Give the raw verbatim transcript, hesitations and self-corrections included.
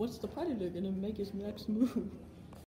what's the predator gonna make his next move?